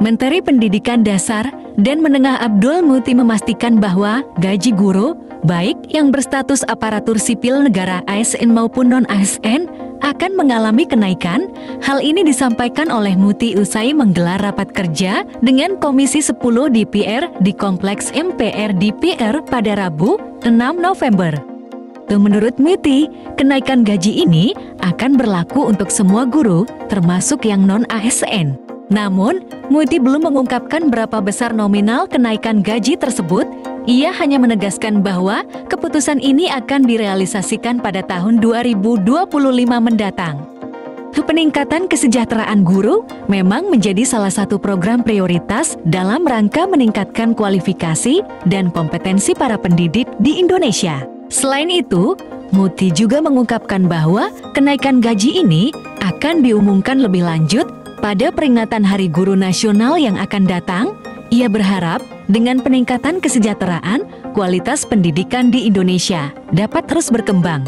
Menteri Pendidikan Dasar dan Menengah Abdul Muti memastikan bahwa gaji guru, baik yang berstatus aparatur sipil negara ASN maupun non-ASN, akan mengalami kenaikan. Hal ini disampaikan oleh Muti usai menggelar rapat kerja dengan Komisi 10 DPR di Kompleks MPR DPR pada Rabu, 6 November. Menurut Muti, kenaikan gaji ini akan berlaku untuk semua guru, termasuk yang non-ASN. Namun, Muti belum mengungkapkan berapa besar nominal kenaikan gaji tersebut. Ia hanya menegaskan bahwa keputusan ini akan direalisasikan pada tahun 2025 mendatang. Peningkatan kesejahteraan guru memang menjadi salah satu program prioritas dalam rangka meningkatkan kualifikasi dan kompetensi para pendidik di Indonesia. Selain itu, Muti juga mengungkapkan bahwa kenaikan gaji ini akan diumumkan lebih lanjut pada peringatan Hari Guru Nasional yang akan datang. Ia berharap dengan peningkatan kesejahteraan, kualitas pendidikan di Indonesia dapat terus berkembang.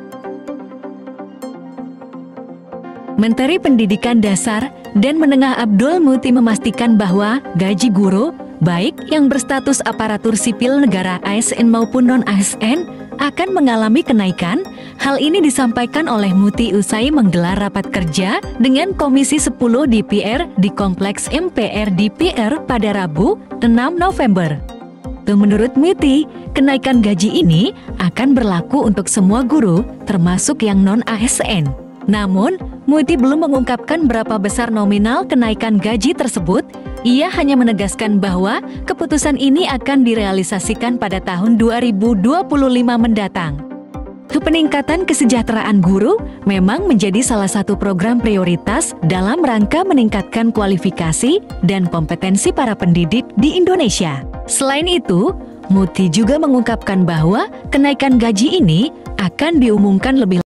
Menteri Pendidikan Dasar dan Menengah Abdul Muti memastikan bahwa gaji guru, baik yang berstatus aparatur sipil negara ASN maupun non-ASN, akan mengalami kenaikan. Hal ini disampaikan oleh Muti usai menggelar rapat kerja dengan Komisi 10 DPR di Kompleks MPR DPR pada Rabu, 6 November. Menurut Muti, kenaikan gaji ini akan berlaku untuk semua guru, termasuk yang non-ASN. Namun, Muti belum mengungkapkan berapa besar nominal kenaikan gaji tersebut. Ia hanya menegaskan bahwa keputusan ini akan direalisasikan pada tahun 2025 mendatang. Peningkatan kesejahteraan guru memang menjadi salah satu program prioritas dalam rangka meningkatkan kualifikasi dan kompetensi para pendidik di Indonesia. Selain itu, Muti juga mengungkapkan bahwa kenaikan gaji ini akan diumumkan lebih